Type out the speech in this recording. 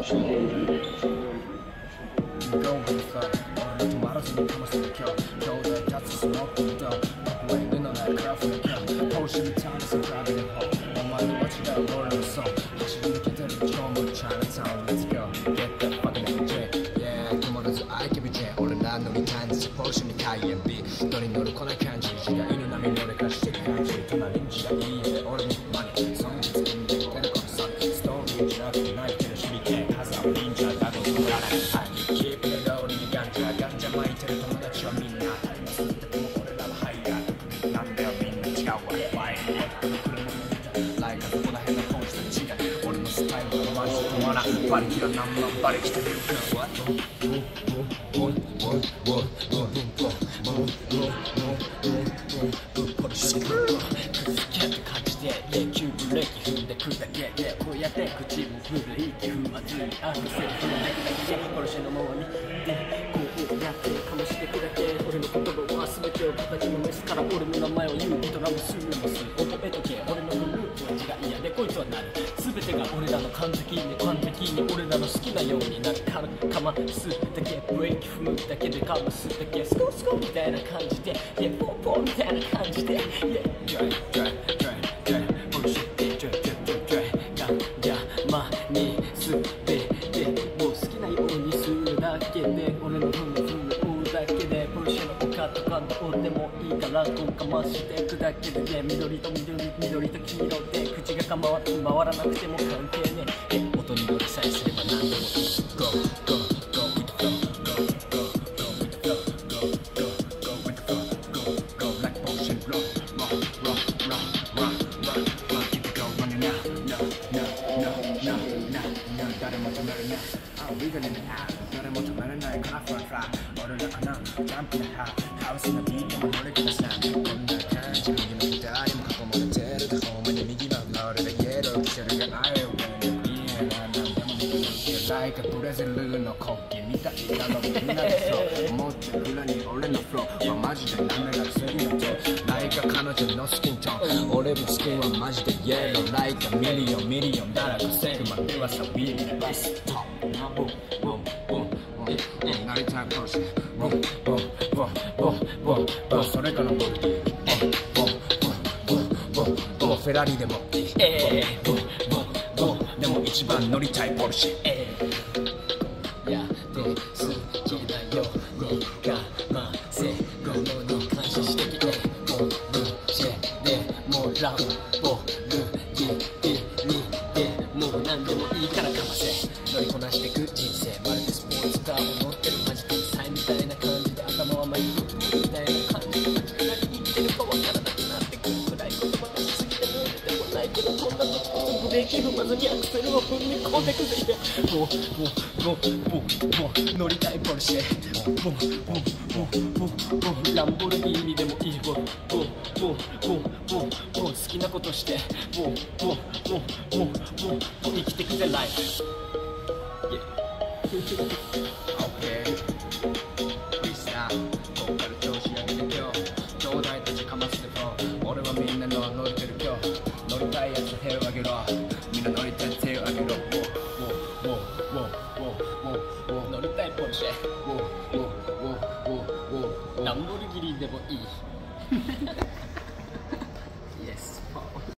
フェラリでもいい、でも一番乗りたいポルシェ、やって好きだよにがませるのに感謝してきてポルシェでもランボルギーニでもう何でもいいからかませ乗りこなしてく人生まるでスポーツカーを乗ってるマジ天才みたいな感じで頭はマイクみたいな感じで間違い言ってるかわからなくなってくるくらい言葉がしすぎてもう出てこないけどこんな時こそブレーキ踏まずにアクセルを踏み込んでくぜ乗りたいポルシェランボルギーニでもいい好きなことして生きてくぜライフOK フリースタイルこっから調子上げて今日兄弟たちかますで俺はみんなの乗れてる今日乗りたいやつ手を挙げろみんな乗りたい手を挙げろ乗りたいポルシェランボルギーニでもいいYes